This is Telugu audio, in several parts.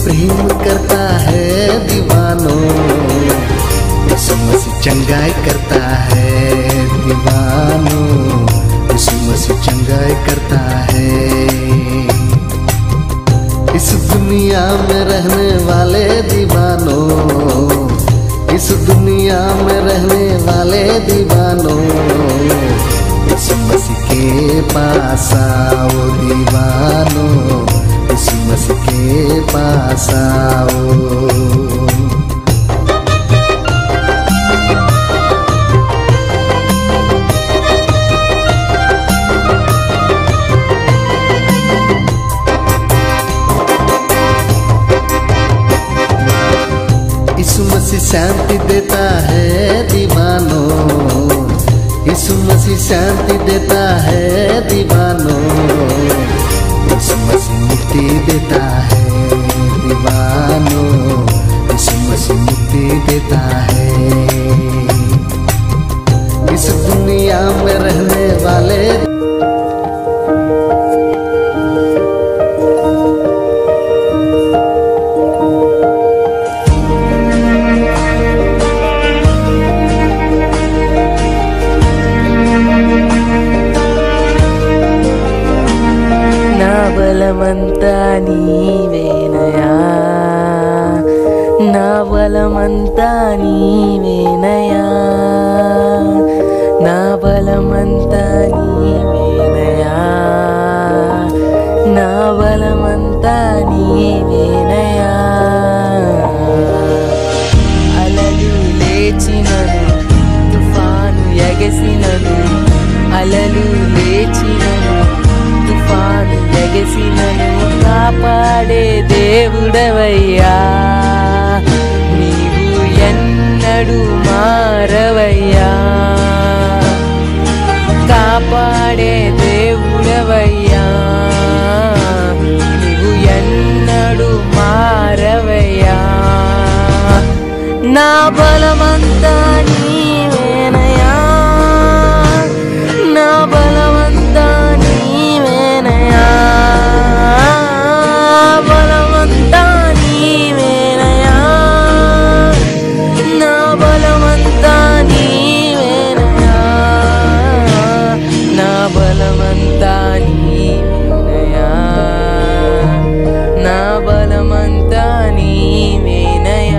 प्रेम करता है दीवानों, यीशु मसीह चंगाई करता है दीवानों, यीशु मसीह चंगाई करता है। इस दुनिया में रहने वाले दीवानों, इस दुनिया में रहने वाले दीवानों, यीशु मसीह के पास आओ दीवानों, यीशु मसीह के पास आओ। यीशु मसीह शांति देता है दीवानों, यीशु मसीह शांति देता है दीवानों, यीशु मसीह मुक्ति देता है दीवानों, यीशु मसीह मुक्ति देता है। इस दुनिया में रहने वाले బలమంతా నీవేనయా, నా బలమంతా నీవేనయా, నా బలమంతా నీవేనయా, నా బలమంతా నీవేనయా। అలలు లేచినను తుఫాను ఎగసినను, అలలు లేచినను తుఫాను ఎగసినను కాపాడే దేవుడవయ్యా, నీవు ఎన్నడూ మారవయ్యా, కాపాడే దేవుడవయ్యా, నీవు ఎన్నడూ మారవయ్యా। నా బలమంతా నీవేనయా, నా బలమంతా నీవేనయా, బలమంతా నీవేనయా, నా బలమంతా నీవేనయా, నా బలమంతా నీవేనయా, నా బలమంతా నీవేనయా,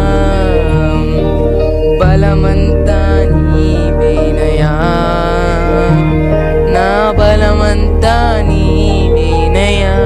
బలమంతా నీవేనయా, నా బలమంతా నీవేనయా।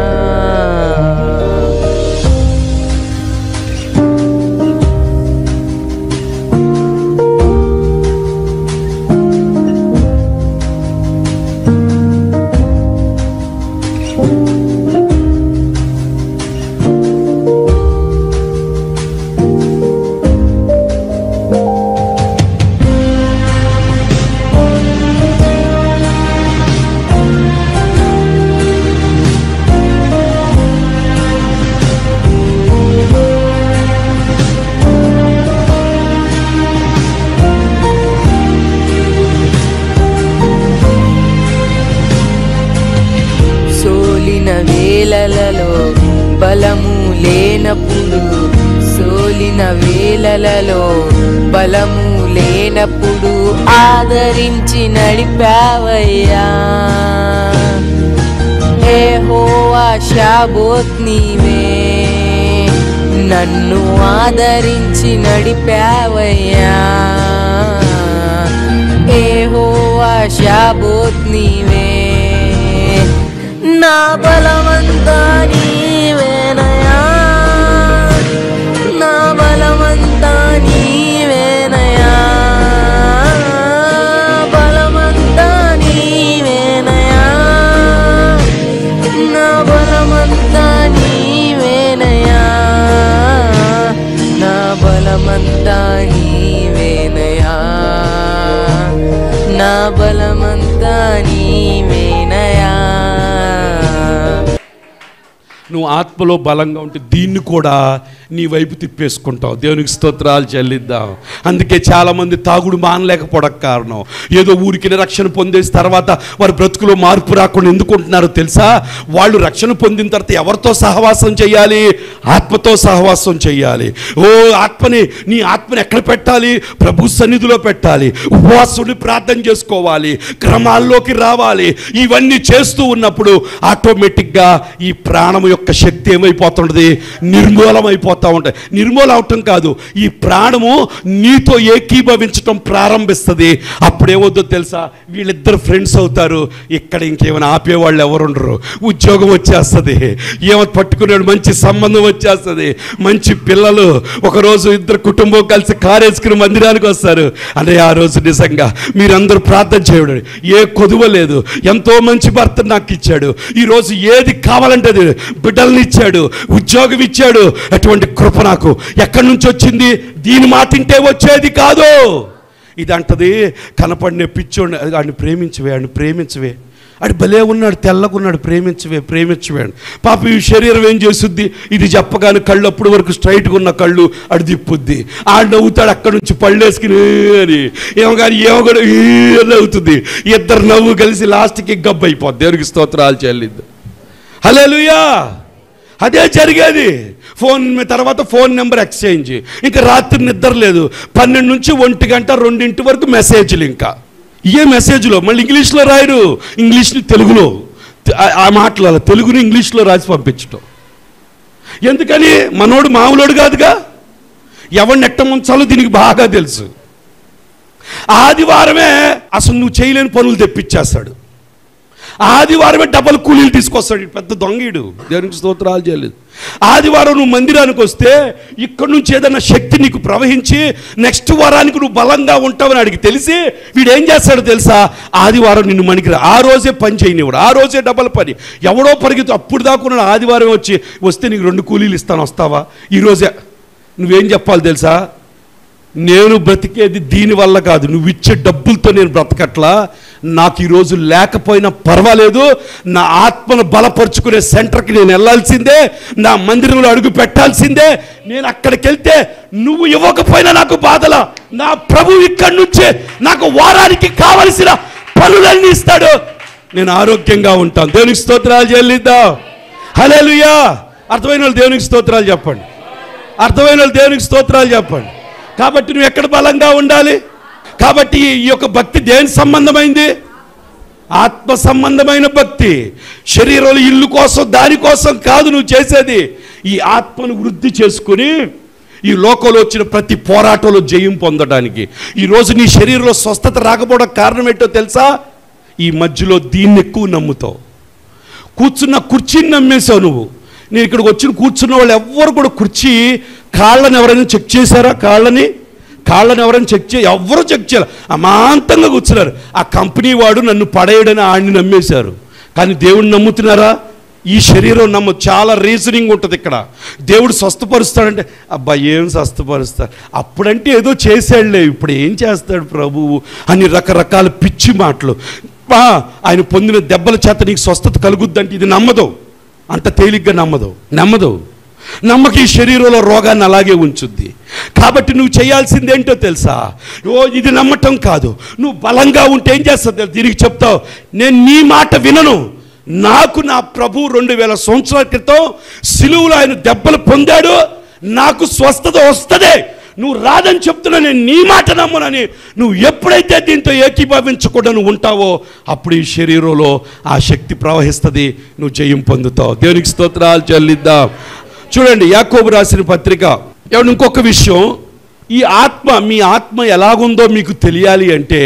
సోలిన వేళలలో బలము లేనప్పుడు, సోలిన వేళలలో బలము లేనప్పుడు ఆదరించి నడిపావయ్యా, యెహోవా షాబోత్ నీవే, నన్ను ఆదరించి నడిపావయ్యా, యెహోవా షాబోత్ నీవే, నా బలమంతా నీవేనయా, నా బలమంతా నీవేనయా, బలమంతా నీవేనయా, నా బలమంతా నీవేనయా, నా బలమంతా నీవేనయా, నా బలమంతా నీవేనయా। నువ్వు ఆత్మలో బలంగా ఉంటే దీన్ని కూడా నీ వైపు తిప్పేసుకుంటావు. దేవునికి స్తోత్రాలు చెల్లిద్దాం. అందుకే చాలామంది తాగుడు మానలేకపోవడానికి కారణం ఏదో ఊరికి రక్షణ పొందేసిన తర్వాత వారి బ్రతుకులో మార్పు రాకుండా ఎందుకుంటున్నారో తెలుసా? వాళ్ళు రక్షణ పొందిన తర్వాత ఎవరితో సహవాసం చేయాలి? ఆత్మతో సహవాసం చేయాలి. నీ ఆత్మని ఎక్కడ పెట్టాలి? ప్రభు సన్నిధిలో పెట్టాలి. ఉపవాసుని ప్రార్థన చేసుకోవాలి, క్రమాల్లోకి రావాలి. ఇవన్నీ చేస్తూ ఉన్నప్పుడు ఆటోమేటిక్గా ఈ ప్రాణం యొక్క శక్తి ఏమైపోతుంటుంది? నిర్మూలమైపోతూ ఉంటాయి. నిర్మూలం అవటం కాదు, ఈ ప్రాణము నీతో ఏకీభవించటం ప్రారంభిస్తుంది. అప్పుడేవద్దో తెలుసా? వీళ్ళిద్దరు ఫ్రెండ్స్ అవుతారు. ఇక్కడ ఇంకేమైనా ఆపేవాళ్ళు ఎవరుండరు. ఉద్యోగం వచ్చేస్తుంది, ఏమో పట్టుకున్నాడు, మంచి సంబంధం వచ్చేస్తుంది, మంచి పిల్లలు. ఒకరోజు ఇద్దరు కుటుంబం కలిసి కారు వేసుకుని మందిరానికి వస్తారు. అంటే ఆ రోజు నిజంగా మీరందరూ ప్రార్థన చేయడం, ఏ కొదువ లేదు, ఎంతో మంచి భర్త నాకు ఇచ్చాడు, ఈరోజు ఏది కావాలంటే అది, బిడ్డల్ని ఇచ్చాడు, ఉద్యోగం ఇచ్చాడు. అటువంటి కృప నాకు ఎక్కడి నుంచి వచ్చింది? దీని మాట వింటే వచ్చేది కాదు. ఇది అంటది కనపడిన పిచ్చోడిని, వాడిని ప్రేమించవే, వాడిని ప్రేమించవే, అడు భలే ఉన్నాడు, తెల్లకున్నాడు, ప్రేమించవే. పాప ఈ శరీరం ఏం చేస్తుంది? ఇది చెప్పగానే కళ్ళు అప్పుడు వరకు స్ట్రైట్గా ఉన్న కళ్ళు అడు తిప్పుద్ది. ఆడు నవ్వుతాడు, అక్కడి నుంచి పళ్ళు వేసుకుని అని ఏమో కానీ ఏమో కూడా అవుతుంది. ఇద్దరు నవ్వు కలిసి లాస్ట్కి గబ్బు అయిపోద్ది. దేవునికి స్తోత్రాలు చెల్లిద్దు. హల్లెలూయా. అదే జరిగేది. ఫోన్ తర్వాత ఫోన్ నెంబర్ ఎక్స్చేంజ్. ఇంకా రాత్రి నిద్ర లేదు. 12 నుంచి 1 గంట 2 వరకు మెసేజ్లు. ఇంకా ఏ మెసేజ్లో మళ్ళీ ఇంగ్లీష్లో రాయరు, ఇంగ్లీష్ని తెలుగులో, ఆ మాటలు తెలుగుని ఇంగ్లీష్లో రాసి పంపించటం. ఎందుకని? మనోడు మామూలోడు కాదుగా, ఎవరిని ఎట్ట ముంచాలో దీనికి బాగా తెలుసు. ఆదివారమే అసలు నువ్వు చేయలేని పనులు తెప్పించేస్తాడు. ఆదివారమే డబల్ కూలీలు తీసుకొస్తాడు. పెద్ద దొంగీడు. దేవునికి స్తోత్రాలు చేయలేదు. ఆదివారం నువ్వు మందిరానికి వస్తే ఇక్కడ నుంచి ఏదైనా శక్తి నీకు ప్రవహించి నెక్స్ట్ వారానికి నువ్వు బలంగా ఉంటావని అడిగి తెలిసి వీడు ఏం చేస్తాడో తెలుసా? ఆదివారం నిన్ను మణికిరా, ఆ రోజే పని చేయనివాడు, ఆ రోజే డబల్ పని. ఎవడో పరిగెత్తు అప్పుడు దాకున్నాడు, ఆదివారం వస్తే నీకు 2 కూలీలు ఇస్తాను, వస్తావా? ఈరోజే నువ్వేం చెప్పాలి తెలుసా? నేను బ్రతికేది దీనివల్ల కాదు, నువ్వు ఇచ్చే డబ్బులతో నేను బ్రతకట్లా, నాకు ఈరోజు లేకపోయినా పర్వాలేదు, నా ఆత్మను బలపరుచుకునే సెంటర్కి నేను వెళ్ళాల్సిందే, నా మందిరంలో అడుగు పెట్టాల్సిందే. నేను అక్కడికి వెళ్తే నువ్వు ఇవ్వకపోయినా నాకు బాధలా, నా ప్రభు ఇక్కడి నుంచే నాకు వారానికి కావలసిన పనులన్నీ ఇస్తాడు, నేను ఆరోగ్యంగా ఉంటాను. దేవునికి స్తోత్రాలు చెల్లిద్దాం. హల్లెలూయా. అర్థమైన వాళ్ళు దేవునికి స్తోత్రాలు చెప్పండి. అర్థమైన వాళ్ళు దేవునికి స్తోత్రాలు చెప్పండి. కాబట్టి నువ్వు ఎక్కడ బలంగా ఉండాలి? కాబట్టి ఈ యొక్క భక్తి దేని సంబంధమైంది? ఆత్మ సంబంధమైన భక్తి. శరీరంలో ఇల్లు కోసం దానికోసం కాదు నువ్వు చేసేది. ఈ ఆత్మను వృద్ధి చేసుకుని ఈ లోకంలో వచ్చిన ప్రతి పోరాటంలో జయం పొందడానికి. ఈరోజు నీ శరీరంలో స్వస్థత రాకపోవడం కారణం ఏంటో తెలుసా? ఈ మధ్యలో దీన్ని ఎక్కువ నమ్ముతావు. కూర్చున్న కుర్చీని నమ్మేశావు నువ్వు. నేను ఇక్కడికి వచ్చి కూర్చున్న వాళ్ళు ఎవ్వరు కూడా కుర్చీ కాళ్ళని ఎవరైనా చెక్ చేశారా? కాళ్ళని ఎవరైనా ఎవరు చెక్ చేయాలి? అమాంతంగా కూర్చున్నారు. ఆ కంపెనీ వాడు నన్ను పడేయడని ఆడిని నమ్మేశారు. కానీ దేవుడిని నమ్ముతున్నారా? ఈ శరీరం చాలా రీజనింగ్ ఉంటుంది ఇక్కడ. దేవుడు స్వస్థపరుస్తాడంటే అబ్బా ఏం స్వస్థపరుస్తాడు, అప్పుడంటే ఏదో చేశాడులే, ఇప్పుడు ఏం చేస్తాడు ప్రభువు అని రకరకాల పిచ్చి మాటలు. ఆయన పొందిన దెబ్బల చేత నీకు స్వస్థత కలుగుద్దంటే ఇది నమ్మదు, అంత తేలిగ్గా నమ్మదు. నమ్మకి ఈ శరీరంలో రోగాన్ని అలాగే ఉంచుద్ది. కాబట్టి నువ్వు చేయాల్సింది ఏంటో తెలుసా? ఇది నమ్మటం కాదు, నువ్వు బలంగా ఉంటే ఏం చేస్తావు? దీనికి చెప్తావు, నేను నీ మాట వినను, నాకు నా ప్రభు 2000 సంవత్సరాల క్రితం సిలువలో ఆయన దెబ్బలు పొందాడు, నాకు స్వస్థత వస్తుంది, నువ్వు రాదని చెప్తున్నా, నేను నీ మాట నమ్మనని నువ్వు ఎప్పుడైతే దీంతో ఏకీభవించకుండా నువ్వు ఉంటావో అప్పుడు ఈ శరీరంలో ఆ శక్తి ప్రవహిస్తుంది, నువ్వు జయం పొందుతావు. దేవునికి స్తోత్రాలు చెల్లిద్దాం. చూడండి యాకోబు రాసిన పత్రిక. ఇంకొక విషయం, ఈ మీ ఆత్మ ఎలాగుందో మీకు తెలియాలి అంటే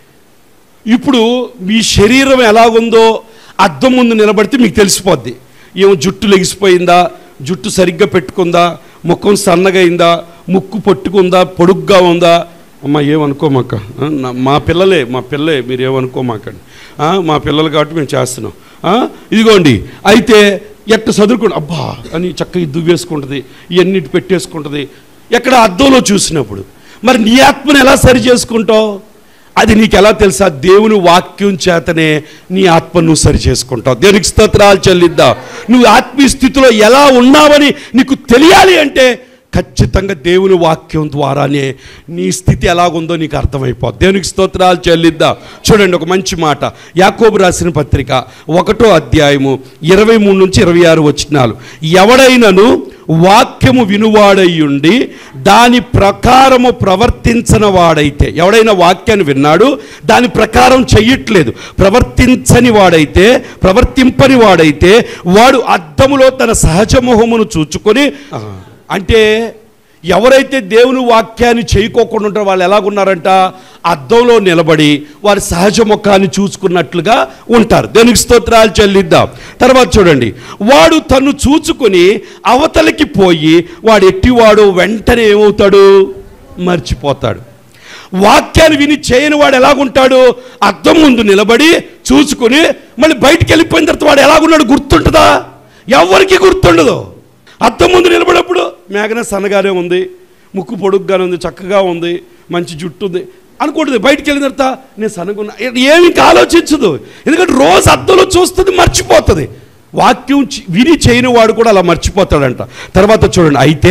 ఇప్పుడు మీ శరీరం ఎలాగుందో అద్దం ముందు నిలబడితే మీకు తెలిసిపోద్ది. ఏమో జుట్టు లెగిసిపోయిందా, జుట్టు సరిగ్గా పెట్టుకుందా, ముఖం సన్నగైందా, ముక్కు పట్టుకుందా, పొడుగ్గా ఉందా? అమ్మ ఏమనుకోమాక, మా పిల్లలే మీరు ఏమనుకోమాకండి, మా పిల్లలు కాబట్టి మేము చేస్తున్నాం. ఇదిగోండి అయితే ఎట్ట చదువుకోండి అబ్బా అని చక్కగా దువ్వేసుకుంటుంది, ఇవన్నిటి పెట్టేసుకుంటుంది ఎక్కడ అద్దంలో చూసినప్పుడు. మరి నీ ఆత్మను ఎలా సరి చేసుకుంటావు? అది నీకు ఎలా తెలుసా? దేవుని వాక్యం చేతనే నీ ఆత్మ నువ్వు సరి చేసుకుంటావు. దేవునికి స్తోత్రాలు చెల్లిద్దాం. నువ్వు ఆత్మీయ స్థితిలో ఎలా ఉన్నావని నీకు తెలియాలి అంటే ఖచ్చితంగా దేవుని వాక్యం ద్వారానే నీ స్థితి ఎలాగుందో నీకు అర్థమైపోద్ది. దేవునికి స్తోత్రాలు చెల్లిద్దాం. చూడండి ఒక మంచి మాట, యాకోబు రాసిన పత్రిక 1వ అధ్యాయము 23 నుంచి 26 వచనాలు. ఎవడైనను వాక్యము వినువాడయ్యుండి దాని ప్రకారము ప్రవర్తించని వాడైతే, ఎవడైనా వాక్యాన్ని విన్నాడు దాని ప్రకారం చెయ్యట్లేదు, ప్రవర్తించని వాడైతే, ప్రవర్తింపని వాడైతే వాడు అద్దములో తన సహజ మొహమును చూచుకొని, అంటే ఎవరైతే దేవుని వాక్యాన్ని చేయకోకుండా ఉంటారో వాళ్ళు ఎలాగున్నారంట? అద్దంలో నిలబడి వారి సహజ ముఖాన్ని చూసుకున్నట్లుగా ఉంటారు. దేవునికి స్తోత్రాలు చెల్లిద్దాం. తర్వాత చూడండి, వాడు తను చూచుకొని అవతలికి పోయి వాడు ఎట్టివాడు వెంటనే ఏమవుతాడు? మర్చిపోతాడు. వాక్యాన్ని విని చేయని వాడు ఎలాగుంటాడు? అద్దం ముందు నిలబడి చూసుకుని మళ్ళీ బయటికి వెళ్ళిపోయిన తర్వాత వాడు ఎలాగున్నాడు గుర్తుంటుందా? ఎవరికి గుర్తుండదు. అద్దం ముందు నిలబడినప్పుడు మేఘన సన్నగానే ఉంది, ముక్కు పొడుగ్గానే ఉంది, చక్కగా ఉంది, మంచి జుట్టు ఉంది అనుకుంటుంది. బయటికి వెళ్ళిన తర్వాత నేను సన్నగున్నా ఏమి ఇంకా ఆలోచించదు. ఎందుకంటే రోజు అద్దంలో చూస్తుంది, మర్చిపోతుంది. వాక్యం విని చేయని వాడు కూడా అలా మర్చిపోతాడంట. తర్వాత చూడండి, అయితే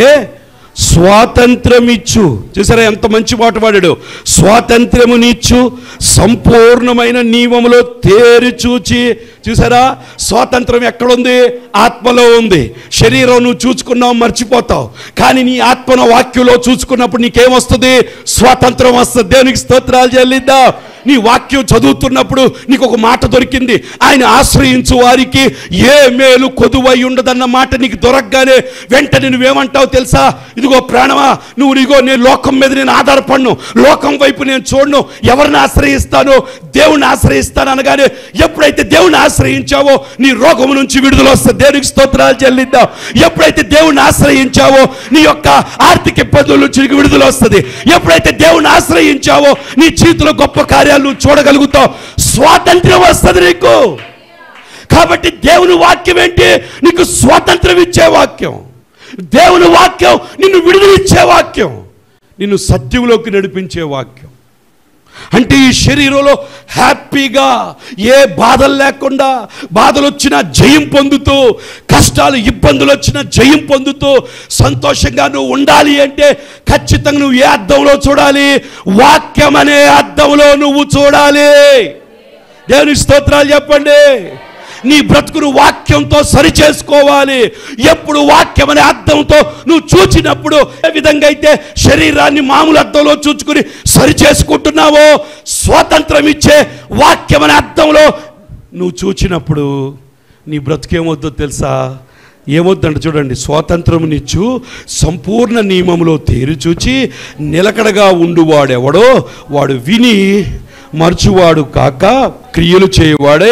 స్వాతంత్రం ఇచ్చు, చూసారా ఎంత మంచి మాట వాడాడు? స్వాతంత్రమునిచ్చు సంపూర్ణమైన నియమములో తేరి చూచి. చూసారా, స్వాతంత్రం ఎక్కడుంది? ఆత్మలో ఉంది. శరీరం నువ్వు చూసుకున్నావు, మర్చిపోతావు. కానీ నీ ఆత్మను వాక్యంలో చూసుకున్నప్పుడు నీకేమొస్తుంది? స్వాతంత్రం వస్తుంది. దేవునికి స్తోత్రాలు చెల్లిద్దాం. నీ వాక్యం చదువుతున్నప్పుడు నీకు ఒక మాట దొరికింది, ఆయన ఆశ్రయించు వారికి ఏ మేలు కొదువై ఉండదన్న మాట నీకు దొరకగానే వెంటనే నువ్వేమంటావు తెలుసా? ఇదిగో ప్రాణమా, నువ్వు ఇదిగో నేను లోకం మీద నేను ఆధారపడను, లోకం వైపు నేను చూడను, ఎవరిని ఆశ్రయిస్తాను? దేవుణ్ణి ఆశ్రయిస్తాను అనగానే ఎప్పుడైతే దేవుణ్ణి ఆశ్రయించావో నీ రోగము నుంచి విడుదల వస్తుంది. దేవునికి స్తోత్రాలు చెల్లిద్దాం. ఎప్పుడైతే దేవుణ్ణి ఆశ్రయించావో నీ యొక్క ఆర్థిక ఇబ్బందుల నుంచి నీకు విడుదల వస్తుంది. ఎప్పుడైతే దేవుణ్ణి ఆశ్రయించావో నీ జీవితంలో గొప్ప కార్యాలు నువ్వు చూడగలుగుతావు. స్వాతంత్రం వస్తుంది నీకు. కాబట్టి దేవుని వాక్యం ఏంటి? నీకు స్వాతంత్రం ఇచ్చే వాక్యం. దేవుని వాక్యం నిన్ను విడుదలిచ్చే వాక్యం, నిన్ను సత్యంలోకి నడిపించే వాక్యం. అంటే ఈ శరీరంలో హ్యాపీగా ఏ బాధలు లేకుండా, బాధలు వచ్చినా జయం పొందుతూ, కష్టాలు ఇబ్బందులు వచ్చినా జయం పొందుతూ సంతోషంగా నువ్వు ఉండాలి అంటే ఖచ్చితంగా నువ్వు ఏ అద్దంలో చూడాలి? వాక్యం అనే అద్దంలో నువ్వు చూడాలి. దేవుని స్తోత్రాలు చెప్పండి. నీ బ్రతుకును వాక్యంతో సరి చేసుకోవాలి. ఎప్పుడు వాక్యం అనే అద్దంతో నువ్వు చూచినప్పుడు, ఏ విధంగా అయితే శరీరాన్ని మామూలు అద్దంలో చూచుకుని సరి చేసుకుంటున్నావో, స్వాతంత్రం ఇచ్చే వాక్యం అనే అద్దంలో నువ్వు చూచినప్పుడు నీ బ్రతుకేమవుద్దో తెలుసా? ఏమవుద్దంటే చూడండి, స్వాతంత్రమునిచ్చు సంపూర్ణ నియమంలో తేరి చూచి నిలకడగా ఉండువాడెవడో వాడు విని మరచువాడు కాక క్రియలు చేయవాడే.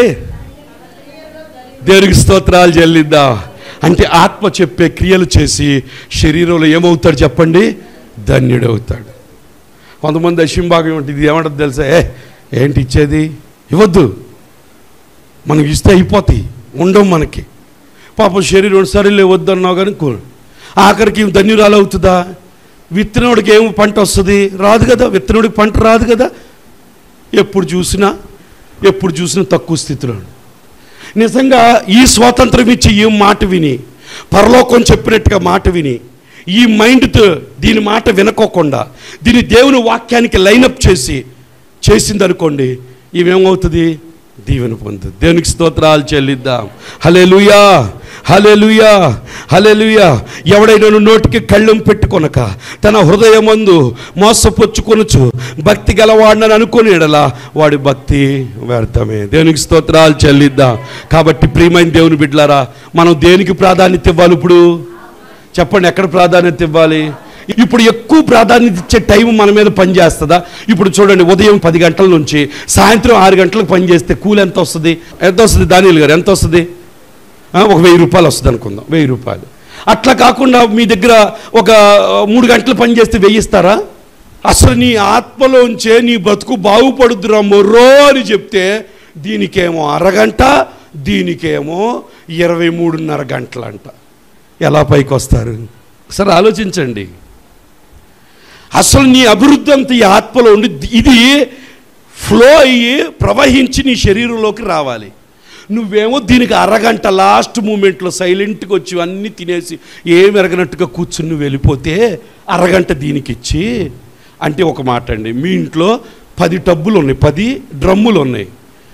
దేవునికి స్తోత్రాలు చెల్లిద్దాం. అంటే ఆత్మ చెప్పే క్రియలు చేసి శరీరంలో ఏమవుతాడు చెప్పండి? ధన్యుడవుతాడు. కొంతమంది అశింభాగం ఉంటుంది, ఇది ఏమంటుంది తెలుసా? ఏంటి ఇచ్చేది? ఇవ్వద్దు, మనకి ఇస్తే అయిపోతాయి, ఉండవు మనకి. పాపం శరీరం సరేలే వద్దన్నావు కానీ ఆఖరికి ధన్యురాలు అవుతుందా? విత్తనోడికి ఏమి పంట వస్తుంది? రాదు కదా. విత్తనోడికి పంట రాదు కదా. ఎప్పుడు చూసినా తక్కువ స్థితిలో. నిజంగా ఈ స్వాతంత్రం ఇచ్చి ఈ మాట విని, పరలోకం చెప్పినట్టుగా మాట విని, ఈ మైండ్తో దీని మాట వినుకోకుండా దీని దేవుని వాక్యానికి లైనప్ చేసిందనుకోండి, ఇవేమవుతుంది? దీవెన పొందుతుంది. దేవునికి స్తోత్రాలు చెల్లిద్దాం. హల్లెలూయా, హల్లెలూయా, హల్లెలూయా. ఎవడైనా నోటికి కళ్ళెం పెట్టుకొనక తన హృదయమందు మోసపుచ్చుకొనుచు భక్తి గలవాడని అనుకుని ఎడలా వాడి భక్తి వ్యర్థమే. దేవునికి స్తోత్రాలు చెల్లిద్దాం. కాబట్టి ప్రియమైన దేవుని బిడ్డలారా, మనం దేనికి ప్రాధాన్యత ఇవ్వాలి? ఇప్పుడు చెప్పండి, ఎక్కడ ప్రాధాన్యత ఇవ్వాలి? ఇప్పుడు ఎక్కువ ప్రాధాన్యత ఇచ్చే టైం మన మీద పనిచేస్తుందా? ఇప్పుడు చూడండి, ఉదయం 10 గంటల నుంచి సాయంత్రం 6 గంటలకు పనిచేస్తే కూలి ఎంత వస్తుంది? దానియల్ గారు ఎంత వస్తుంది? ఒక 1000 రూపాయలు వస్తుంది అనుకుందాం. 1000 రూపాయలు. అట్లా కాకుండా మీ దగ్గర ఒక 3 గంటలు పని చేస్తే 1000 ఇస్తారా? అసలు నీ ఆత్మలోంచే నీ బ్రతుకు బాగుపడుద్దురా మొర్రో అని చెప్తే దీనికేమో అరగంట, దీనికేమో 23.5 గంటలంట. ఎలా పైకి వస్తారు? సరే ఆలోచించండి. అసలు నీ అభివృద్ధి అంతా ఈ ఆత్మలో ఉండి, ఇది ఫ్లో అయ్యి ప్రవహించి నీ శరీరంలోకి రావాలి. నువ్వేమో దీనికి అరగంట లాస్ట్ మూమెంట్లో సైలెంట్గా వచ్చి అన్నీ తినేసి ఏమి ఎరగనట్టుగా కూర్చుని నువ్వు వెళ్ళిపోతే అరగంట దీనికి ఇచ్చి, అంటే ఒక మాట అండి, మీ ఇంట్లో 10 టబ్బులు ఉన్నాయి, 10 డ్రమ్ములు ఉన్నాయి,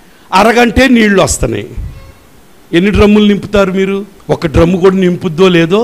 అరగంటే నీళ్లు వస్తున్నాయి. ఎన్ని డ్రమ్ములు నింపుతారు మీరు? ఒక డ్రమ్ము కూడా నింపుద్దో లేదో.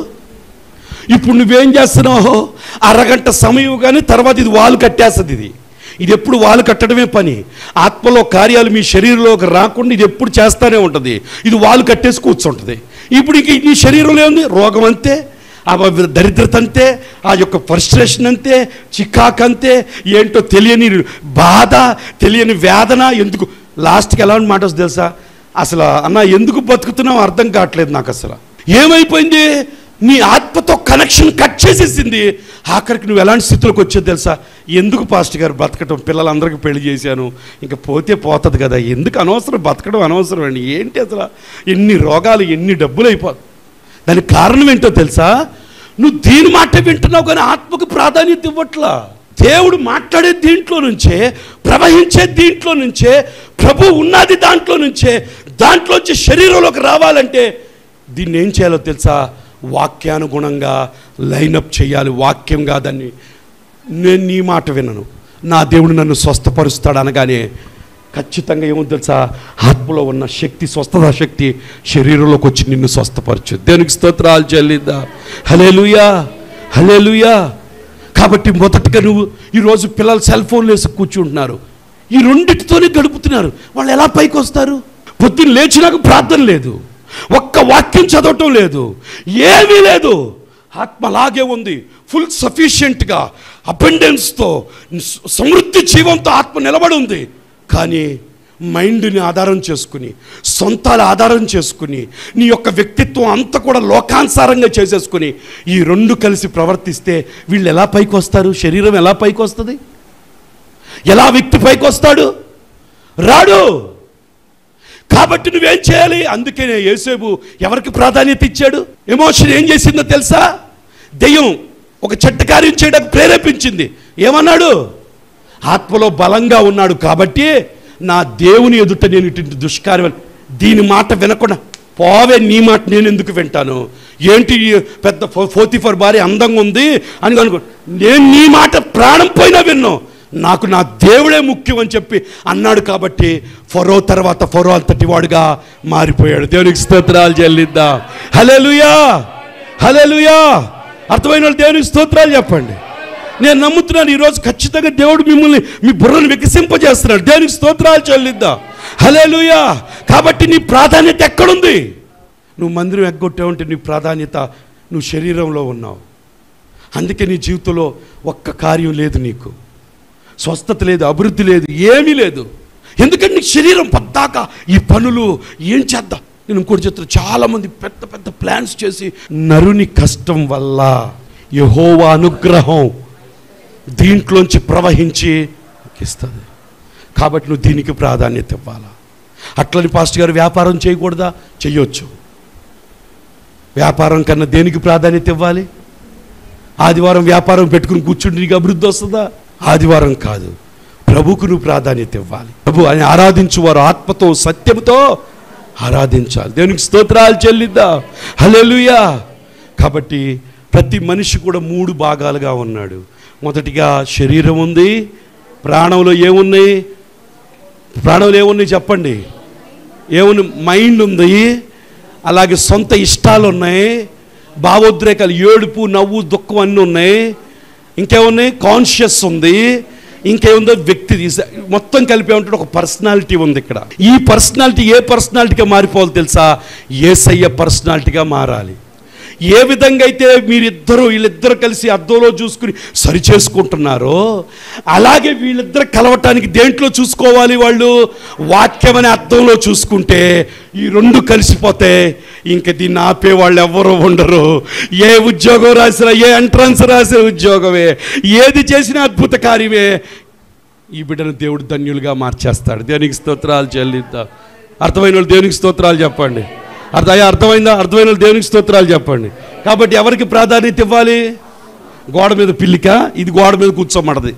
ఇప్పుడు నువ్వేం చేస్తున్నావు? అరగంట సమయం కానీ తర్వాత ఇది వాలు కట్టేస్తుంది. ఇది ఎప్పుడు వాలు కట్టడమే పని. ఆత్మలో కార్యాలు మీ శరీరంలోకి రాకుండా ఇది ఎప్పుడు చేస్తూనే ఉంటుంది. ఇది వాలు కట్టేసి కూర్చుంటుంది. ఇప్పుడు ఇంక ఈ శరీరంలో ఉంది రోగం అంతే, ఆ దరిద్రత అంతే, ఆ యొక్క ఫ్రస్ట్రేషన్ అంతే, చికాకు అంతే, ఏంటో తెలియని బాధ, తెలియని వేదన. ఎందుకు లాస్ట్కి ఎలా మాట వస్తుంది తెలుసా? అసలు అన్న ఎందుకు బతుకుతున్నావు అర్థం కావట్లేదు నాకు. అసలు ఏమైపోయింది? నీ ఆత్మతో కనెక్షన్ కట్ చేసేసింది. ఆఖరికి నువ్వు ఎలాంటి స్థితిలోకి వచ్చేది తెలుసా? ఎందుకు పాస్టర్ గారు బతకటం, పిల్లలందరికీ పెళ్లి చేశాను, ఇంకా పోతే పోతుంది కదా, ఎందుకు అనవసరం బతకడం, అనవసరం అండి, ఏంటి అసలు ఎన్ని రోగాలు, ఎన్ని డబ్బులు అయిపోతుంది. దానికి కారణం ఏంటో తెలుసా? నువ్వు దీని మాట వింటున్నావు కానీ ఆత్మకు ప్రాధాన్యత ఇవ్వట్లా. దేవుడు మాట్లాడే దీంట్లో నుంచే, ప్రవహించే దీంట్లో నుంచే, ప్రభు ఉన్నది దాంట్లో నుంచే, దాంట్లోంచి శరీరంలోకి రావాలంటే దీన్ని ఏం చేయాలో తెలుసా? వాక్యానుగుణంగా లైనప్ చేయాలి. వాక్యంగా దాన్ని, నేను నీ మాట వినను, నా దేవుడు నన్ను స్వస్థపరుస్తాడు అనగానే ఖచ్చితంగా ఏముంది తెలుసా? ఆత్మలో ఉన్న శక్తి, స్వస్థత శక్తి శరీరంలోకి వచ్చి నిన్ను స్వస్థపరచు. దేవునికి స్తోత్రాలు చెల్లిద్దాం. హల్లెలూయా, హల్లెలూయా. కాబట్టి మొదటిగా నువ్వు ఈరోజు పిల్లలు సెల్ ఫోన్లు వేసి కూర్చుంటున్నారు, ఈ రెండింటితోనే గడుపుతున్నారు. వాళ్ళు ఎలా పైకి వస్తారు? పొద్దున్న లేచినాక ప్రార్థన లేదు, ఒక్క వాక్యం చదవటం లేదు, ఏమీ లేదు. ఆత్మ అలాగే ఉంది, ఫుల్ సఫిషియెంట్గా అబెండెన్స్తో సమృద్ధి జీవంతో ఆత్మ నిలబడి ఉంది. కానీ మైండ్ని ఆధారం చేసుకుని, సొంతాల ఆధారం చేసుకుని, నీ యొక్క వ్యక్తిత్వం అంతా కూడా లోకానుసారంగా చేసేసుకుని ఈ రెండు కలిసి ప్రవర్తిస్తే వీళ్ళు ఎలా పైకి వస్తారు? శరీరం ఎలా పైకి వస్తుంది? ఎలా వ్యక్తి పైకి వస్తాడు? రాడు. కాబట్టి నువ్వేం చేయాలి? అందుకే యోసేపు ఎవరికి ప్రాధాన్యత ఇచ్చాడు? ఎమోషన్ ఏం చేసిందో తెలుసా? దెయ్యం ఒక చెడ్డ కార్యం చేయడానికి ప్రేరేపించింది. ఏమన్నాడు? ఆత్మలో బలంగా ఉన్నాడు కాబట్టి నా దేవుని ఎదుట నేను ఇటు దుష్కార్యం, దీని మాట వినకుండా పోవే, నీ మాట నేను ఎందుకు వింటాను? ఏంటి పెద్ద పోతిఫర్ భార్య అందంగా ఉంది అని అనుకో, నేను నీ మాట ప్రాణం పోయినా విన్ను, నాకు నా దేవుడే ముఖ్యం అని చెప్పి అన్నాడు. కాబట్టి ఫరో తర్వాత ఫరో అంతటి వాడుగా మారిపోయాడు. దేవునికి స్తోత్రాలు చెల్లిద్దాం. హల్లెలూయా, హల్లెలూయా. అర్థమైన వాళ్ళు దేవునికి స్తోత్రాలు చెప్పండి. నేను నమ్ముతున్నాను ఈరోజు ఖచ్చితంగా దేవుడు మిమ్మల్ని, మీ బుర్రను వికసింపజేస్తున్నాడు. దేవునికి స్తోత్రాలు చెల్లిద్దాం. హల్లెలూయా. కాబట్టి నీ ప్రాధాన్యత ఎక్కడుంది? నువ్వు మందిరం ఎగ్గొట్టావంటే నీ ప్రాధాన్యత నువ్వు శరీరంలో ఉన్నావు. అందుకే నీ జీవితంలో ఒక్క కార్యం లేదు, నీకు స్వస్థత లేదు, అభివృద్ధి లేదు, ఏమీ లేదు. ఎందుకంటే నీకు శరీరం పద్దాక ఈ పనులు ఏం చేద్దాం. నేను ఇంకోటి చెప్తాను, చాలామంది పెద్ద పెద్ద ప్లాన్స్ చేసి నరుని కష్టం వల్ల యెహోవా అనుగ్రహం దీంట్లోంచి ప్రవహించి ఇస్తుంది. కాబట్టి నువ్వు దీనికి ప్రాధాన్యత ఇవ్వాలా. అట్లని పాస్టర్ గారు వ్యాపారం చేయకూడదా? చెయ్యొచ్చు. వ్యాపారం కన్నా దేనికి ప్రాధాన్యత ఇవ్వాలి? ఆదివారం వ్యాపారం పెట్టుకుని కూర్చుంటే నీకు అభివృద్ధి వస్తుందా? ఆదివారం కాదు, ప్రభుకు నువ్వు ప్రాధాన్యత ఇవ్వాలి. ప్రభు అని ఆరాధించువారు ఆత్మతో సత్యముతో ఆరాధించాలి. దేవునికి స్తోత్రాలు చెల్లిద్దాం. హల్లెలూయా. కాబట్టి ప్రతి మనిషి కూడా 3 భాగాలుగా ఉన్నాడు. మొదటిగా శరీరం ఉంది. ప్రాణంలో ఏమున్నాయి? ప్రాణంలో ఏమున్నాయి చెప్పండి? ఏమున్నాయి? మైండ్ ఉంది, అలాగే సొంత ఇష్టాలు ఉన్నాయి, భావోద్రేకాలు, ఏడుపు, నవ్వు, దుఃఖం అన్నీ ఉన్నాయి. ఇంకేమున్నాయి? కాన్షియస్ ఉంది. ఇంకేముందో వ్యక్తి, మొత్తం కలిపి ఉంటాడు. ఒక పర్సనాలిటీ ఉంది ఇక్కడ. ఈ పర్సనాలిటీ ఏ పర్సనాలిటీగా మారిపోవాలి తెలుసా? యేసయ్య పర్సనాలిటీగా మారాలి. ఏ విధంగా అయితే వీళ్ళిద్దరు కలిసి అద్దంలో చూసుకుని సరి చేసుకుంటున్నారో అలాగే వీళ్ళిద్దరు కలవటానికి దేంట్లో చూసుకోవాలి? వాళ్ళు వాక్యం అనే అద్దంలో చూసుకుంటే ఈ రెండు కలిసిపోతే ఇంక దీన్ని ఆపే వాళ్ళు ఎవరు ఉండరు. ఏ ఉద్యోగం రాసినా, ఏ ఎంట్రన్స్ రాసిన ఉద్యోగమే, ఏది చేసినా అద్భుత కార్యమే. ఈ బిడ్డను దేవుడు ధన్యులుగా మార్చేస్తాడు. దేవునికి స్తోత్రాలు చెల్లిద్దాం. అర్థమైన వాళ్ళు దేవునికి స్తోత్రాలు చెప్పండి. అర్థమైందా? అర్థమైన వాళ్ళు దేవునికి స్తోత్రాలు చెప్పండి. కాబట్టి ఎవరికి ప్రాధాన్యత ఇవ్వాలి? గోడ మీద పిల్లిక, ఇది గోడ మీద కూర్చోమన్నది.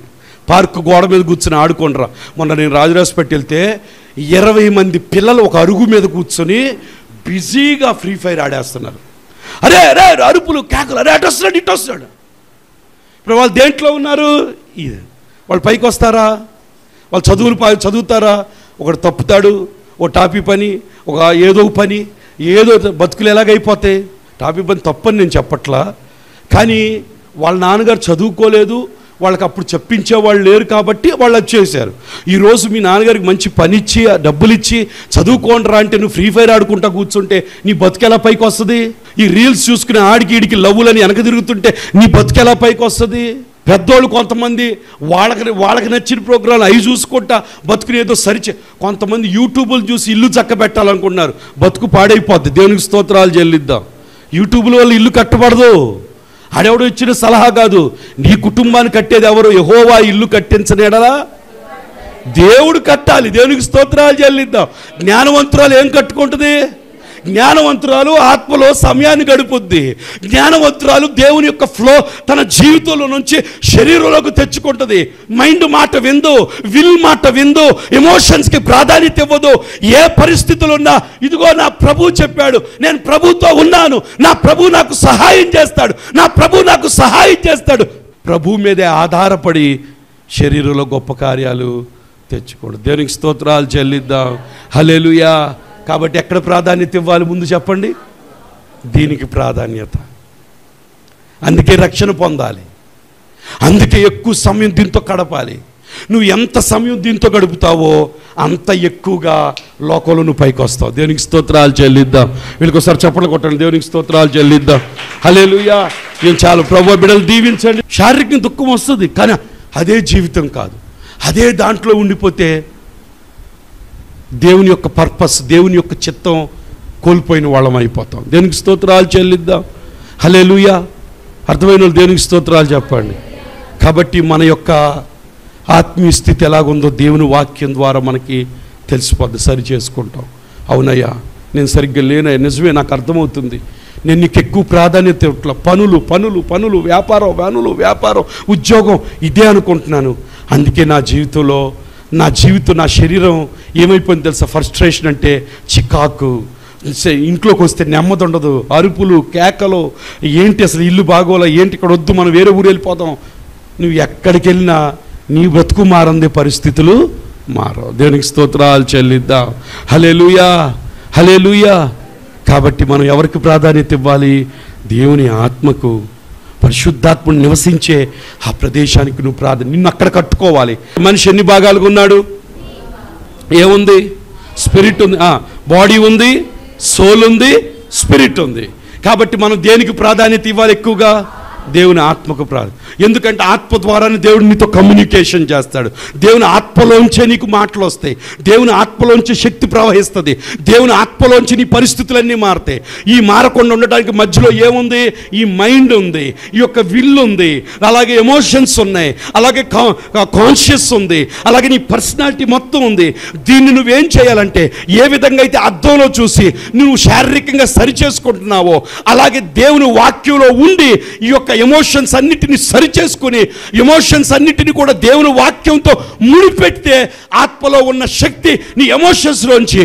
పార్క్ గోడ మీద కూర్చొని ఆడుకోండిరా. మొన్న నేను రాజరాజపేట వెళ్తే 20 మంది పిల్లలు ఒక అరుగు మీద కూర్చొని బిజీగా ఫ్రీ ఫైర్ ఆడేస్తున్నారు. అరే అరే అరుపులు కేకలు, అరే అటు వస్తున్నాడు ఇటు వస్తున్నాడు. ఇప్పుడు వాళ్ళు దేంట్లో ఉన్నారు? వాళ్ళు పైకి వస్తారా? వాళ్ళు చదువుతారా? ఒకడు తప్పుతాడు, ఓ టాపీ పని, ఒక ఏదో పని, ఏదో బతుకులు ఎలాగైపోతాయి. టాపీ పని తప్పని నేను చెప్పట్లా, కానీ వాళ్ళ నాన్నగారు చదువుకోలేదు, వాళ్ళకి అప్పుడు చెప్పించేవాళ్ళు లేరు కాబట్టి వాళ్ళు అది చేశారు. ఈరోజు మీ నాన్నగారికి మంచి పని ఇచ్చి డబ్బులు ఇచ్చి చదువుకోండిరా అంటే నువ్వు ఫ్రీ ఫైర్ ఆడుకుంటా కూర్చుంటే నీ బతుకు ఎలా పైకి వస్తుంది? ఈ రీల్స్ చూసుకుని ఆడికి ఈడికి లవ్వులని వెనక తిరుగుతుంటే నీ బతుకు ఎలా పైకి వస్తుంది? పెద్దోళ్ళు కొంతమంది వాళ్ళకి నచ్చిన ప్రోగ్రాంలు అవి చూసుకుంటా బతుకునేదో సరిచే, కొంతమంది యూట్యూబ్లు చూసి ఇల్లు చక్క పెట్టాలనుకుంటున్నారు. బతుకు పాడైపోద్ది. దేవునికి స్తోత్రాలు చెల్లిద్దాం. యూట్యూబ్ల వల్ల ఇల్లు కట్టబడదు. ఆడెవడో ఇచ్చిన సలహా కాదు. నీ కుటుంబాన్ని కట్టేది ఎవరు? యెహోవా ఇల్లు కట్టించనేడలా దేవుడు కట్టాలి. దేవునికి స్తోత్రాలు చెల్లిద్దాం. జ్ఞానవంతురాలు ఏం కట్టుకుంటుంది? జ్ఞానవంతురాలు ఆత్మలో సమయాన్ని గడుపుద్ది. జ్ఞానవంతురాలు దేవుని యొక్క ఫ్లో తన జీవితంలో నుంచి శరీరంలోకి తెచ్చుకుంటుంది. మైండ్ మాట విందు, విల్ మాట విందు, ఎమోషన్స్కి ప్రాధాన్యత ఇవ్వదు. ఏ పరిస్థితులు ఉన్నా ఇదిగో నా ప్రభు చెప్పాడు, నేను ప్రభుతో ఉన్నాను, నా ప్రభు నాకు సహాయం చేస్తాడు, నా ప్రభు నాకు సహాయం చేస్తాడు. ప్రభు మీదే ఆధారపడి శరీరంలో గొప్ప కార్యాలు తెచ్చుకోండి. దేవునికి స్తోత్రాలు చెల్లిద్దాం. హల్లెలూయా. కాబట్టి ఎక్కడ ప్రాధాన్యత ఇవ్వాలి ముందు చెప్పండి? దీనికి ప్రాధాన్యత. అందుకే రక్షణ పొందాలి, అందుకే ఎక్కువ సమయం దీంతో గడపాలి. నువ్వు ఎంత సమయం దీంతో గడుపుతావో అంత ఎక్కువగా లోకంలో నువ్వు పైకి వస్తావు. దేవునికి స్తోత్రాలు చెల్లిద్దాం. వీళ్ళకి ఒకసారి చప్పట్లు కొట్టండి. దేవునికి స్తోత్రాలు చెల్లిద్దాం. హల్లెలూయా. ఏం చాలు ప్రభువు బిడ్డలు దీవించండి. శారీరక దుఃఖం వస్తుంది, కానీ అదే జీవితం కాదు. అదే దాంట్లో ఉండిపోతే దేవుని యొక్క పర్పస్, దేవుని యొక్క చిత్తం కోల్పోయిన వాళ్ళం అయిపోతాం. దేవునికి స్తోత్రాలు చెల్లిద్దాం. హల్లెలూయా. అర్థమైన వాళ్ళు దేవునికి స్తోత్రాలు చెప్పండి. కాబట్టి మన యొక్క ఆత్మీయ స్థితి ఎలాగుందో దేవుని వాక్యం ద్వారా మనకి తెలిసిపోద్ది, సరి చేసుకుంటాం. అవునయ్యా నేను సరిగ్గా లేనయ్యా, నిజమే నాకు అర్థమవుతుంది, నేను నీకు ఎక్కువ ప్రాధాన్యత ఇట్లా పనులు పనులు పనులు, వ్యాపారం వ్యానులు, వ్యాపారం, ఉద్యోగం ఇదే అనుకుంటున్నాను. అందుకే నా జీవితంలో నా శరీరం ఏమైపోయింది తెలుసా? ఫ్రస్ట్రేషన్ అంటే చికాకు, ఇంట్లోకి వస్తే నెమ్మది ఉండదు, అరుపులు కేకలు, ఏంటి అసలు ఇల్లు బాగోలా, ఏంటి ఇక్కడ వద్దు, మనం వేరే ఊరు వెళ్ళిపోతాం. నువ్వు ఎక్కడికి వెళ్ళినా నీ బ్రతుకు మారందే, పరిస్థితులు మారవు. దేవునికి స్తోత్రాలు చెల్లిద్దాం. హల్లెలూయా. హల్లెలూయా. కాబట్టి మనం ఎవరికి ప్రాధాన్యత ఇవ్వాలి? దేవుని ఆత్మకు, పరిశుద్ధాత్ముడు నివసించే ఆ ప్రదేశానికి నువ్వు నిన్ను అక్కడ కట్టుకోవాలి. మనిషి ఎన్ని భాగాలుగా ఉన్నాడు? ఏముంది? స్పిరిట్ ఉంది, బాడీ ఉంది, సోల్ ఉంది, స్పిరిట్ ఉంది. కాబట్టి మనం దేనికి ప్రాధాన్యత ఇవ్వాలి ఎక్కువగా? దేవుని ఆత్మకు ప్రాధాన్యత. ఎందుకంటే ఆత్మ ద్వారానే దేవుడు నీతో కమ్యూనికేషన్ చేస్తాడు. దేవుని ఆత్మలోంచే నీకు మాటలు వస్తాయి, దేవుని ఆత్మలోంచి శక్తి ప్రవహిస్తుంది, దేవుని ఆత్మలోంచి నీ పరిస్థితులన్నీ మారుతాయి. ఈ మారకుండా ఉండడానికి మధ్యలో ఏముంది? ఈ మైండ్ ఉంది, ఈ యొక్క విల్ ఉంది, అలాగే ఎమోషన్స్ ఉన్నాయి, అలాగే కాన్షియస్ ఉంది, అలాగే నీ పర్సనాలిటీ మొత్తం ఉంది. దీన్ని నువ్వేం చేయాలంటే, ఏ విధంగా అయితే అద్దంలో చూసి నువ్వు శారీరకంగా సరి చేసుకుంటున్నావో అలాగే దేవుని వాక్యంలో ఉండి ఈ యొక్క ఎమోషన్స్ అన్నిటిని సరి చేసుకుని ఎమోషన్స్ అన్నిటిని కూడా దేవుని వాక్యంతో ముడిపెడితే ఆత్మలో ఉన్న శక్తి నీ ఎమోషన్స్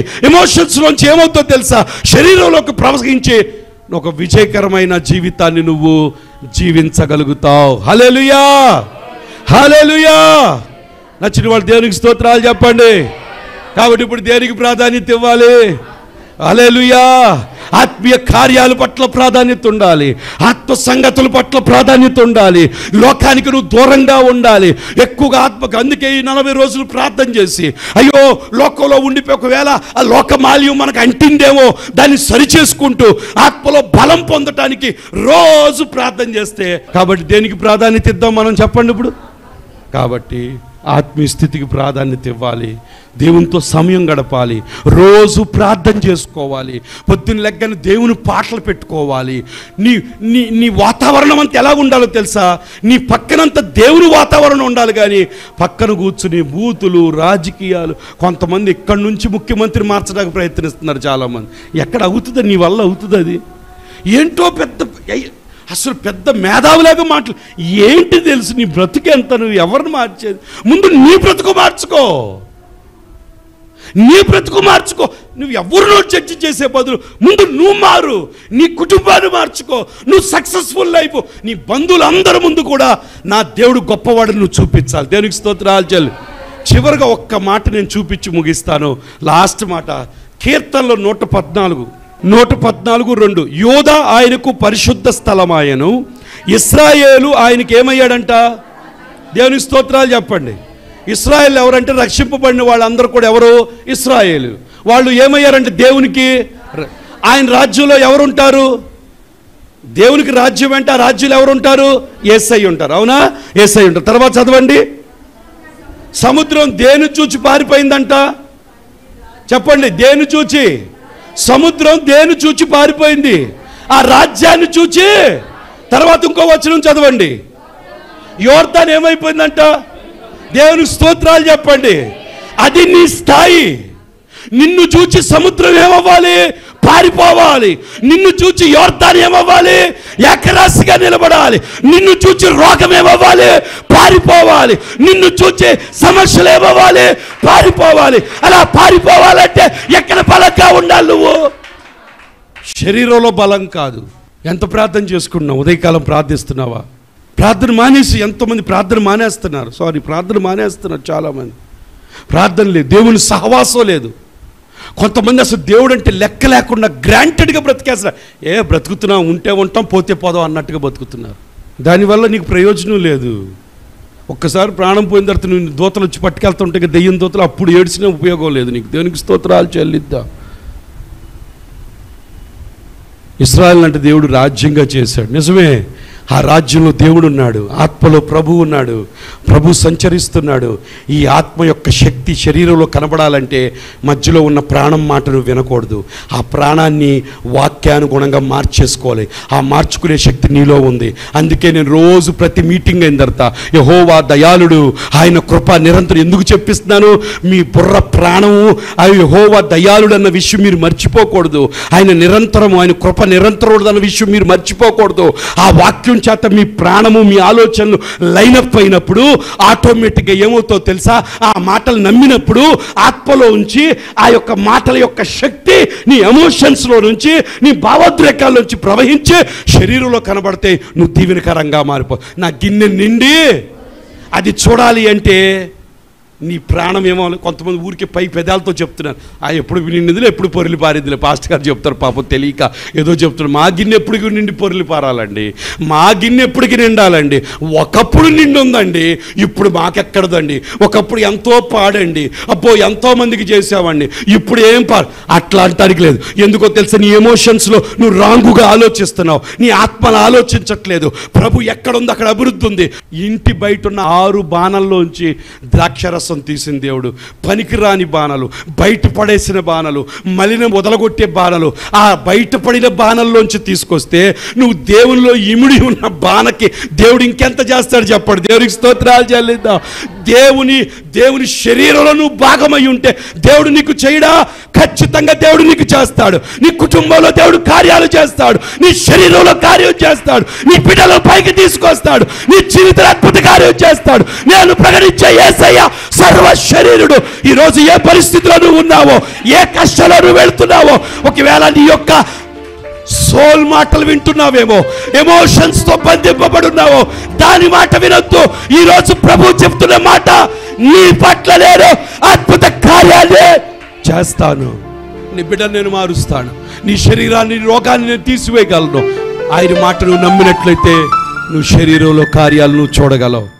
లోంచి ఏమవుతుందో తెలుసా? శరీరంలోకి ప్రవహించి ఒక విజయకరమైన జీవితాన్ని నువ్వు జీవించగలుగుతావు. హల్లెలూయా. హల్లెలూయా. నచ్చిన వాళ్ళు దేవునికి స్తోత్రాలు చెప్పండి. కాబట్టి ఇప్పుడు దేనికి ప్రాధాన్యత ఇవ్వాలి? హల్లెలూయా. ఆత్మీయ కార్యాల పట్ల ప్రాధాన్యత ఉండాలి, ఆత్మ సంగతుల పట్ల ప్రాధాన్యత ఉండాలి, లోకానికి నువ్వు దూరంగా ఉండాలి ఎక్కువగా ఆత్మకు. అందుకే ఈ 40 రోజులు ప్రార్థన చేసి అయ్యో లోకంలో ఉండిపోయి ఒకవేళ ఆ లోకమాల్యం మనకు అంటిందేమో దాన్ని సరిచేసుకుంటూ ఆత్మలో బలం పొందటానికి రోజు ప్రార్థన చేస్తే, కాబట్టి దేనికి ప్రాధాన్యత ఇద్దాం మనం చెప్పండి ఇప్పుడు? కాబట్టి ఆత్మీయ స్థితికి ప్రాధాన్యత ఇవ్వాలి, దేవునితో సమయం గడపాలి, రోజు ప్రార్థన చేసుకోవాలి, పొద్దున్న లెగ్గని దేవుని పాటలు పెట్టుకోవాలి. నీ నీ నీ వాతావరణం అంతా ఎలా ఉండాలో తెలుసా? నీ పక్కనంతా దేవుని వాతావరణం ఉండాలి. కానీ పక్కన కూర్చుని బూతులు, రాజకీయాలు, కొంతమంది ఇక్కడి నుంచి ముఖ్యమంత్రి మార్చడానికి ప్రయత్నిస్తున్నారు చాలామంది. ఎక్కడ అవుతుంది? నీ వల్ల అవుతుంది? అది ఏంటో పెద్ద అసలు పెద్ద మేధావులాగా మాటలు ఏంటి తెలుసు, నీ బ్రతుకు ఎంత, నువ్వు ఎవరిని మార్చేది? ముందు నీ బ్రతుకు మార్చుకో, నీ బ్రతుకు మార్చుకో. నువ్వు ఎవరినో చర్చ చేసే బదులు ముందు నువ్వు మారు, నీ కుటుంబాన్ని మార్చుకో, నువ్వు సక్సెస్ఫుల్ లైఫ్. నీ బంధువులందరి ముందు కూడా నా దేవుడు గొప్పవాడిని నువ్వు చూపించాలి. దేవునికి స్తోత్రాలు చెల్లి. చివరిగా ఒక్క మాట నేను చూపించి ముగిస్తాను. లాస్ట్ మాట కీర్తనలో 114:2 యోధా ఆయనకు పరిశుద్ధ స్థలమాయను, ఇశ్రాయేలు ఆయనకి ఏమయ్యాడంట? దేవునికి స్తోత్రాలు చెప్పండి. ఇశ్రాయేలు ఎవరంటే రక్షింపబడిన వాళ్ళందరూ కూడా ఎవరు? ఇశ్రాయేలు. వాళ్ళు ఏమయ్యారంటే దేవునికి, ఆయన రాజ్యంలో ఎవరుంటారు? దేవునికి రాజ్యం అంటే ఆ రాజ్యంలో ఎవరుంటారు? యేసయ్య ఉంటారు. అవునా? యేసయ్య ఉంటారు. తర్వాత చదవండి. సముద్రం దేని చూచి పారిపోయిందంట? చెప్పండి. దేని చూచి? సముద్రం దేని చూచి పారిపోయింది? ఆ రాజ్యాన్ని చూచి. తర్వాత ఇంకో వచనం చదవండి. యోర్దాను ఏమైపోయిందంట? దేవునికి స్తోత్రాలు చెప్పండి. అది నీ స్థాయి. నిన్ను చూచి సముద్రం ఏమవ్వాలి? పారిపోవాలి. నిన్ను చూచి యోర్దాను ఏమవ్వాలి? ఏకరాశిగా నిలబడాలి. నిన్ను చూచి రోగం ఏమవ్వాలి? పారిపోవాలి. నిన్ను చూచి సమస్యలు ఏమవ్వాలి? పారిపోవాలి. అలా పారిపోవాలంటే ఎక్కడ బలంగా ఉండాలి? నువ్వు శరీరంలో బలం కాదు. ఎంత ప్రార్థన చేసుకుంటున్నావు? ఉదయకాలం ప్రార్థిస్తున్నావా? ప్రార్థన మానేసి ఎంతోమంది ప్రార్థన మానేస్తున్నారు. ప్రార్థన మానేస్తున్నారు చాలామంది. ప్రార్థన లేదు, దేవుని సహవాసం లేదు. కొంతమంది అసలు దేవుడు అంటే లెక్క లేకుండా గ్రాంటెడ్గా బ్రతికేస్తారు. బ్రతుకుతున్నాం, ఉంటే ఉంటాం, పోతే పోదాం అన్నట్టుగా బతుకుతున్నారు. దానివల్ల నీకు ప్రయోజనం లేదు. ఒక్కసారి ప్రాణం పోయిన తర్వాత నువ్వు దూతలు వచ్చి పట్టుకెళ్తుంటే దెయ్యం దూతలు, అప్పుడు ఏడ్చినా ఉపయోగం లేదు నీకు. దేవునికి స్తోత్రాలు చెల్లిద్దాం. ఇశ్రాయేలు అంటే దేవుడు రాజ్యంగా చేశాడు, నిజమే. ఆ రాజ్యంలో దేవుడు ఉన్నాడు, ఆత్మలో ప్రభు ఉన్నాడు, ప్రభు సంచరిస్తున్నాడు. ఈ ఆత్మ యొక్క శక్తి శరీరంలో కనబడాలంటే మధ్యలో ఉన్న ప్రాణం మాటను వినకూడదు. ఆ ప్రాణాన్ని వాక్యానుగుణంగా మార్చేసుకోవాలి. ఆ మార్చుకునే శక్తి నీలో ఉంది. అందుకే నేను రోజు ప్రతి మీటింగ్ అయిన తర్వాత యెహోవా దయాళుడు, ఆయన కృప నిరంతరం ఎందుకు చెప్పిస్తున్నాను? మీ బుర్ర ప్రాణము ఆ యెహోవా దయాళుడు అన్న విషయం మీరు మర్చిపోకూడదు. ఆయన నిరంతరము, ఆయన కృప నిరంతరుడు అన్న విషయం మీరు మర్చిపోకూడదు. ఆ వాక్యం చేత మీ ప్రాణము, మీ ఆలోచనలు లైనప్ అయినప్పుడు ఆటోమేటిక్గా ఏమవుతుందో తెలుసా? ఆ మాటలు నమ్మినప్పుడు ఆత్మలో ఉంచి ఆ యొక్క మాటల యొక్క శక్తి నీ ఎమోషన్స్లో నుంచి, నీ భావోద్రేకాల నుంచి ప్రవహించి శరీరంలో కనబడితే నువ్వు దీవెనకరంగా మారిపో. నా గిన్నె నిండి అది చూడాలి అంటే నీ ప్రాణం ఏమో. కొంతమంది ఊరికి పై పెదాలతో చెప్తున్నారు, ఎప్పుడు నిండిదిలే, ఎప్పుడు పొరిలి పారిద్దిలే. పాస్టర్ గారు చెప్తారు, పాపం తెలియక ఏదో చెప్తున్నారు. మా గిన్నె ఎప్పటికి నిండి పొరిలి పారాలండి, మా గిన్నె ఎప్పటికి నిండాలండి. ఒకప్పుడు నిండి ఉందండి, ఇప్పుడు మాకెక్కడదండి. ఒకప్పుడు ఎంతో పాడండి, అబ్బో ఎంతో మందికి చేసామండి, ఇప్పుడు ఏం అట్లా అంటానికి లేదు. ఎందుకో తెలుసా? నీ ఎమోషన్స్లో నువ్వు రాంగుగా ఆలోచిస్తున్నావు, నీ ఆత్మను ఆలోచించట్లేదు. ప్రభు ఎక్కడుంది అక్కడ అభివృద్ధి ఉంది. ఇంటి బయట ఉన్న 6 బాణల్లోంచి ద్రాక్షరసం తీసిన దేవుడు. పనికిరాని బాణలు, బయట పడేసిన బాణలు, మలినం వదలగొట్టే బాణలు, ఆ బయటపడిన బాణల్లోంచి తీసుకొస్తే నువ్వు దేవునిలో ఇమిడి ఉన్న బాణకి దేవుడు ఇంకెంత చేస్తాడు చెప్పండి. దేవునికి స్తోత్రాలు చెల్లిద్దాం. దేవుని శరీరంలో నువ్వు భాగమై ఉంటే దేవుడు నీకు చేయడా? ఖచ్చితంగా దేవుడు నీకు చేస్తాడు. నీ కుటుంబంలో దేవుడు కార్యాలు చేస్తాడు, నీ శరీరంలో కార్యం చేస్తాడు, నీ బిడ్డలో పైకి తీసుకొస్తాడు, నీ జీవితంలో అద్భుత కార్యం చేస్తాడు. నేను ప్రకటించే యేసయ్య సర్వ శరీరుడు. ఈరోజు ఏ పరిస్థితిలో నువ్వు ఉన్నావో, ఏ కష్టంలో నువ్వు వెళ్తున్నావో, ఒకవేళ నీ యొక్క సోల్ మాటలు వింటున్నావేమో, ఎమోషన్స్ తో బంధింపబడున్నావో, దాని మాట వినొద్దు. ఈరోజు ప్రభు చెప్తున్న మాట, నీ పట్ల నేను అద్భుత కార్యాలే చేస్తాను, నీ బిడ్డను నేను మారుస్తాను, నీ శరీరాన్ని, రోగాన్ని నేను తీసివేయగలను. ఆయన మాట నువ్వు నమ్మినట్లయితే నువ్వు శరీరంలో కార్యాలను చూడగలవు.